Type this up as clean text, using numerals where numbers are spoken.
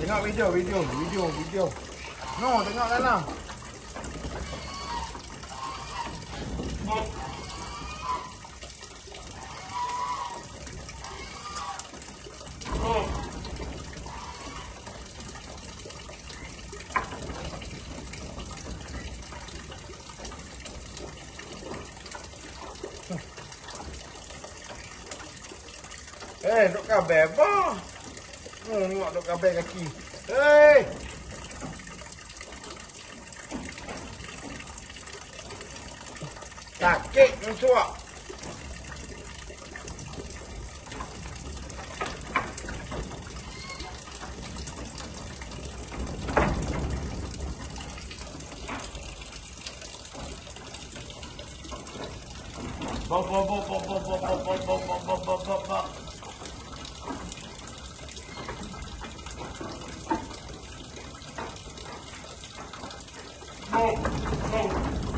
Tengok video. No, tengok sana. Duk kabel apa? Tengok duk kabel kaki. Sakit musuh. Bop.